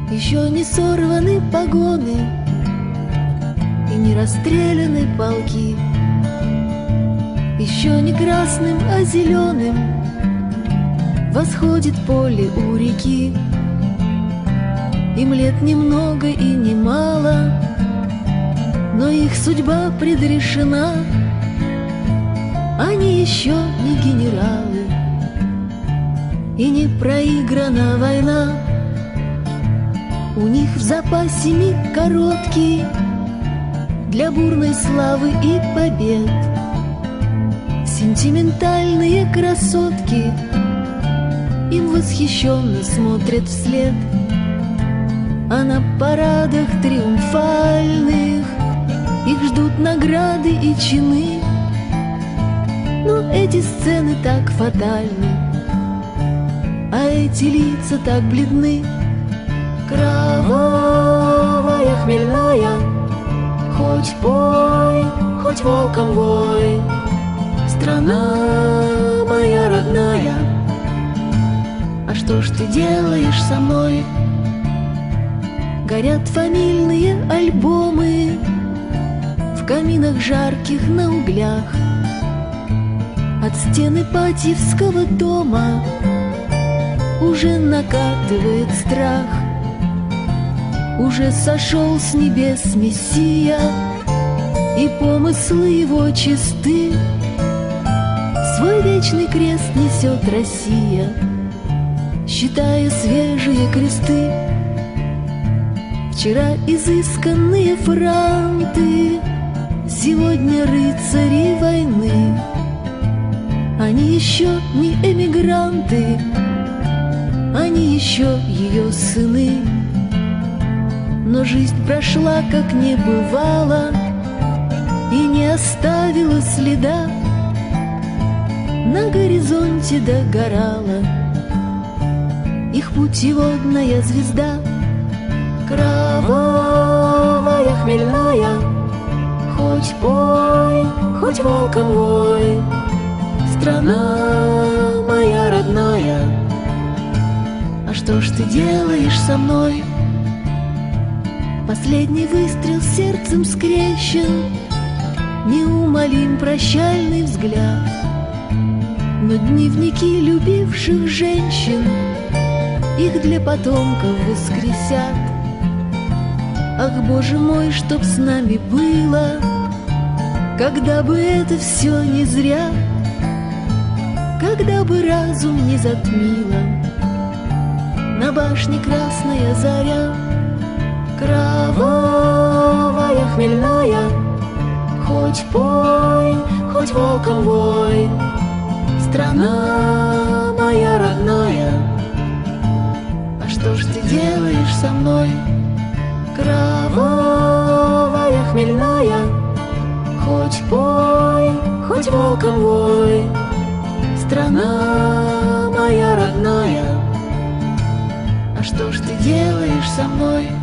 Еще не сорваны погоны и не расстреляны полки. Еще не красным, а зеленым восходит поле у реки. Им лет немного и немало, но их судьба предрешена. Они еще не генералы, и не проиграна война. У них в запасе миг короткий для бурной славы и побед. Сентиментальные красотки им восхищенно смотрят вслед. А на парадах триумфальных их ждут награды и чины. Но эти сцены так фатальны, а эти лица так бледны. Кровавая, хмельная, хоть пой, хоть волком вой. Страна моя родная, а что ж ты делаешь со мной? Горят фамильные альбомы в каминах жарких на углях. От стены Ипатьевского дома уже накатывает страх. Уже сошел с небес Мессия, и помыслы его чисты. Свой вечный крест несет Россия, считая свежие кресты. Вчера изысканные франты, сегодня рыцари войны. Они еще не эмигранты, они еще ее сыны. Но жизнь прошла, как не бывало, и не оставила следа. На горизонте догорала их путеводная звезда. Кровавая, хмельная, хоть пой, хоть волком вой. Страна моя родная, а что ж ты делаешь со мной? Последний выстрел сердцем скрещен, неумолим прощальный взгляд. Но дневники любивших женщин их для потомков воскресят. Ах, Боже мой, чтоб с нами было, когда бы это все не зря, когда бы разум не затмила на башне красная заря. Кровавая, хмельная, хоть пой, хоть волком вой. Страна моя родная, а что ж ты делаешь со мной? Кровавая, хмельная, хоть пой, хоть волком вой. Страна моя родная, а что ж ты делаешь со мной?